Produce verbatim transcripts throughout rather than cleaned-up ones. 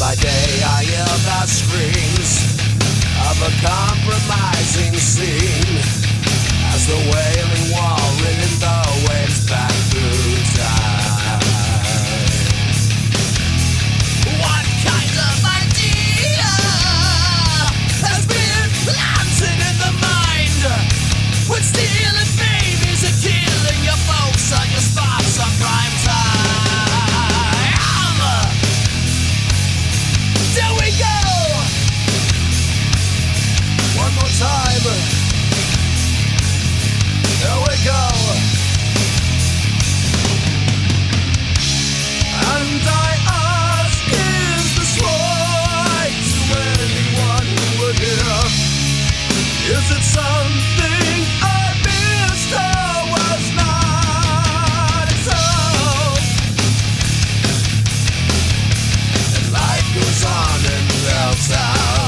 by day I hear the screams of a compromising scene, as the wailing wall ridden the waves back through time. What kind of idea has been planted in the mind when stealing babies and killing your folks on your spots on prime time? There we go! One more time. There we go. And I ask, is this right to anyone who would hear? Is it something I missed or was not so? And life goes on in Belltown.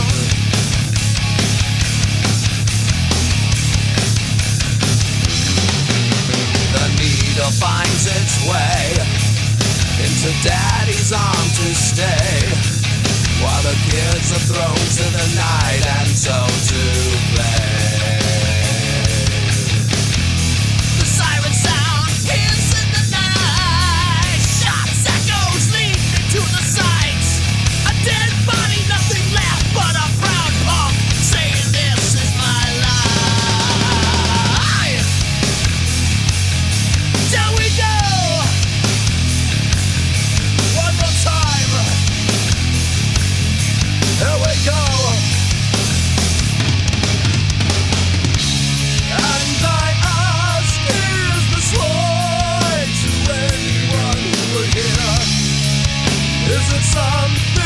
Finds its way into daddy's arm to stay, while the kids are thrown to the night and told to play. The siren sound pierces in the night, shots echoes lead me to the sights. A dead body, nothing left but a proud punk saying this is my life. There we go! One more time! Here we go! And I ask, is this right to anyone who would hear? Is it something